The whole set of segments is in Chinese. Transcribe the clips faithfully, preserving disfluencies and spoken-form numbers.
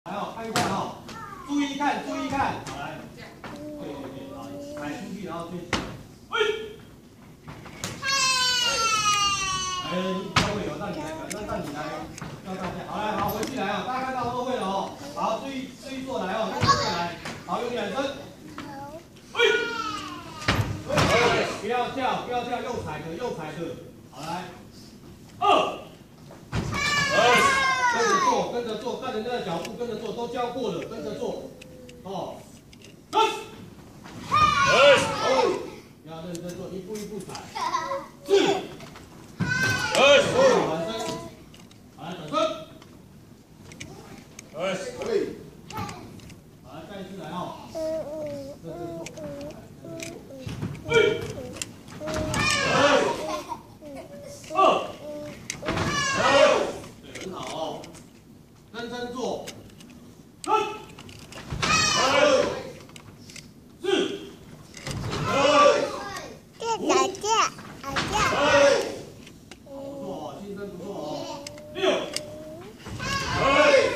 来哦，看一看哦，注意看，注意看，好来，对对对，好，踩出去，然后追起来，喂，哎，教会有，让你来，让让你来，要大家，好来，好，回去来啊，大家看到都会了哦，好，注意注意做来哦，跟着做来，好，用两声，喂，不要跳，不要跳，右踩的，右踩的，好来，二。 跟着做，跟着做，看人家的脚步，跟着做，都教过了，跟着做，哦，三，哦，要认真做，一步一步踩，四，哦，转身，好来转身，哎，可以，好来再一次来哦，认真做，哎，哎，二。 很好哦，认真做，三，四，五，打架，打架，不错哦，新生不错哦，六，来，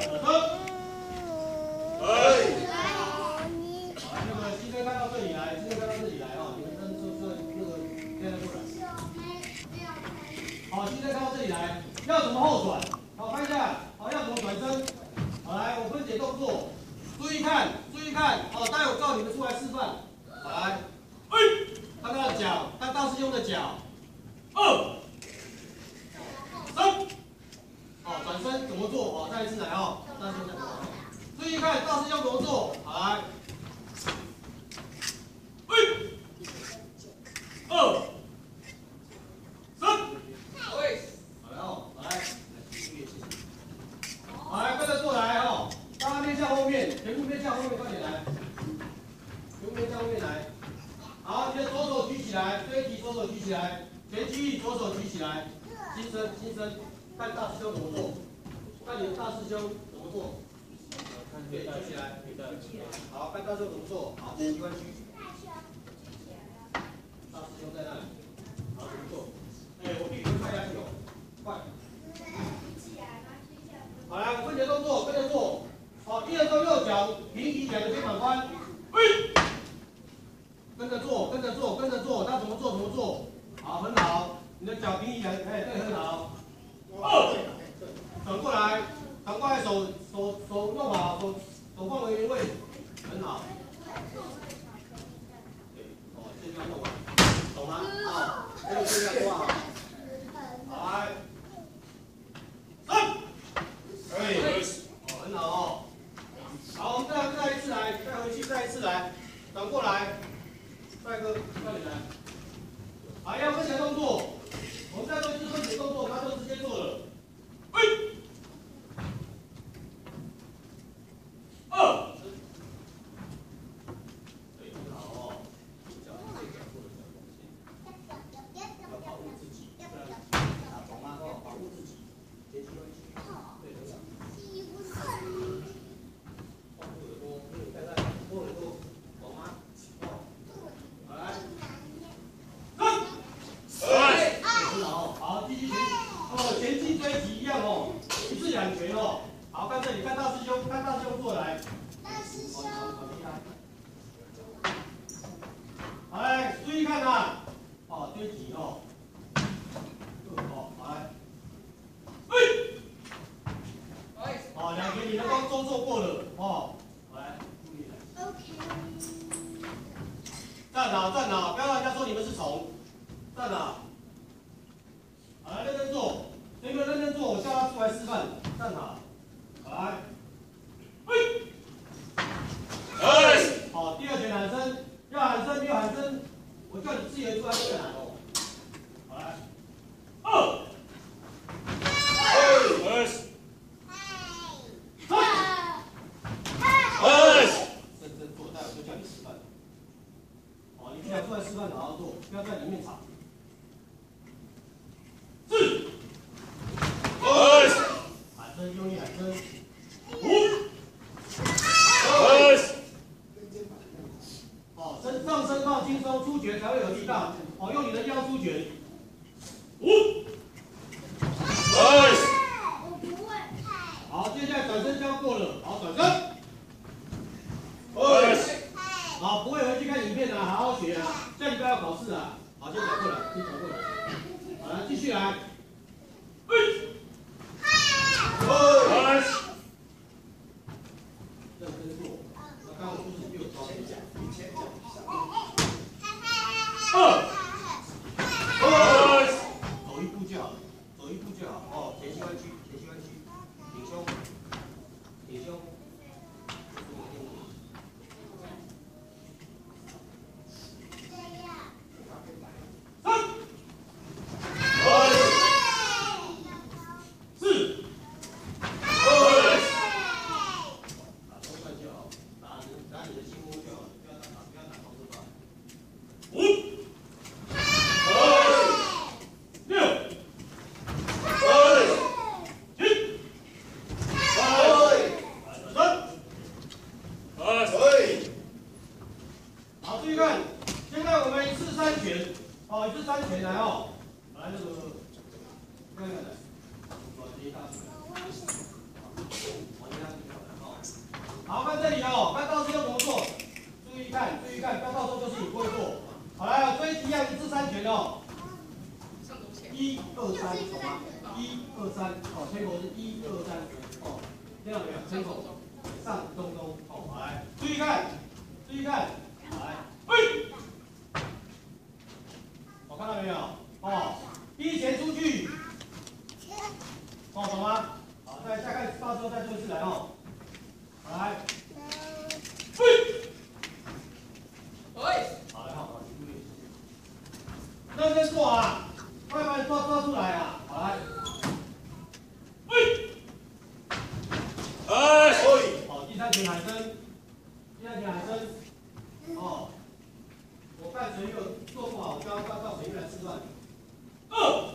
好，那个新生看到这里来，新生看到这里来哦，你们跟这这那个现在过来，好，新生看到这里来，要怎么后转？ 好，看一下，好，要怎么转身？好，来，我分解动作，注意看，注意看，好，待会我叫你们出来示范。好，来，哎，看他的脚，看大师兄的脚，二，三，好，转身怎么做？好，再一次来哦，大师兄再做。注意看大师兄怎么做？好，来，哎，二，三，好，来哦，来。 好，来跟着做来哦，大家面向后面，全部面向后面，快点来，全部面向后面来。好，你的左手举起来，这一提左手举起来，前屈左手举起来，新生新生，看大师兄怎么做，看你的大师兄怎么做，对，举起来，好，看大师兄怎么做，好，习惯屈，大师兄在那里，好，怎么做？哎，我屁股快下去哦，快。 好，来，我分解动作，跟着做。好，第二个右脚平移两个肩膀宽，喂，跟着做，跟着做，跟着做，他怎么做怎么做。好，很好，你的脚平移两，哎，对，很好。二，转过来，转过来，手手手弄好，手手放回原位，很好。对，哦，这要弄完，懂吗？好，这个这样做好。好，来，三。 哎，哦，很好哦。好，我们再再一次来，再回去，再一次来，转过来，帅哥，快点来。好，要分解动作，我们再做一次分解动作，他就直接做了。喂，二，对，很好哦。脚这脚做的比较要保护自己，不然打懂吗？哦，保护自己，别去乱去。对，很好。 两拳哦，好，看这里，看大师兄，看大师兄过来。大师兄，好厉害。好来，注意看呐，哦，追击哦。哦，好来。哎。好，两拳你们都都做过了哦。好来，注意来。OK。站好，站好，不要让人家说你们是虫。站好。好来，认真做。 你们认真做，我叫他出来示范。站好，来，喂，哎，好，第二拳喊声，要喊声，没有喊声，我叫你自己出来就喊哦。好来，二，哎，三，哎，认真做，待会就叫你示范。好，你不要出来示范，好好做，不要在里面吵。四。 喊声用力过了，好，转身。好，不会回去看影片啊，好好学啊。下礼拜要考试啊，好，先转过来，先转过来。好，来继续来。认真做。那刚刚故事又超前讲，前讲一下。二。走一步就好，走一步就好。哦，前膝弯曲，前膝弯曲，挺胸，挺胸。好，看这里哦，看到这个动作，注意看，注意看，不要到时候就是你不会做。好，来，追一样一字三拳哦。一二三，懂吗？一二三，哦，天口是一二三，哦，听到没有？天口上中中，哦，好来，注意看，注意看，来，喂，我看到没有？哦，一拳出去，哦，懂吗？好，再再看，到时候再做一次来哦。 来，喂，喂，好来，好，好，注意，认真做啊，快把你抓抓出来啊，好来，喂，哎，好，第三拳喊声，第三拳喊声，哦，我看谁有做不好，教到到谁来示范，二，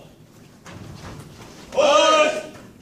喂。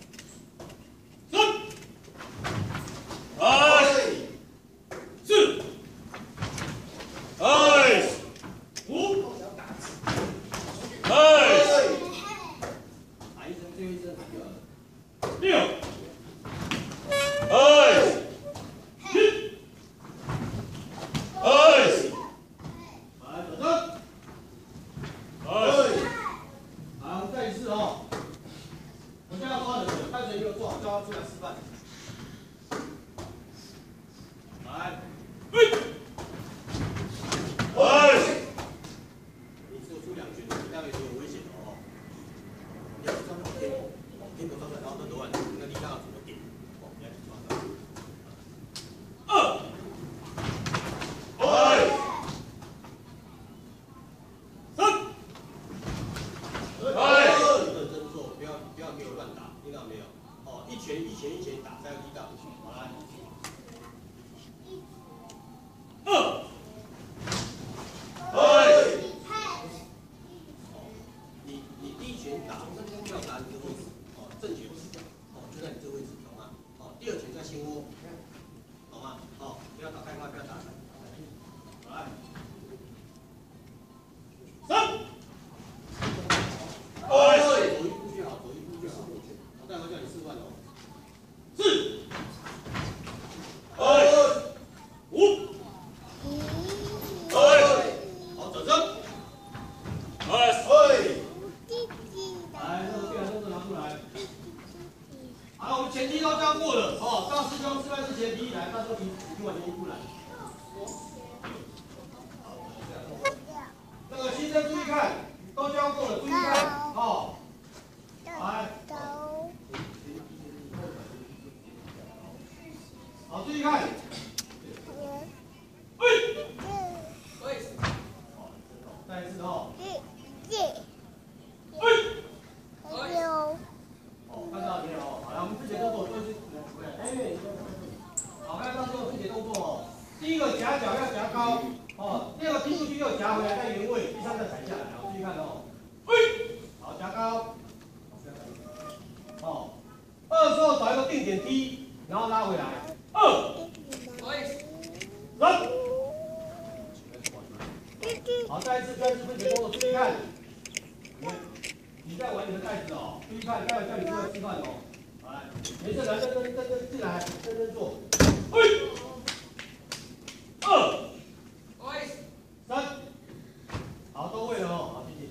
好，再一次专注分解动作，注意看，你你在玩你的袋子哦，注意看，待会叫你出来示范哦。来， 来，没事，来，认真认真进来，认真做。哎，二，三，好，都会了哦，好，谢谢。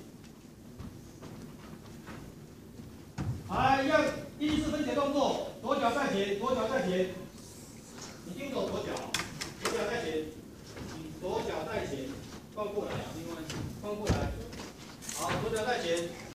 来，一样，依次分解动作，左脚在前，左脚在前，你盯走左脚，左脚在前，你左脚在前，放过来，放过来，好，左脚在前。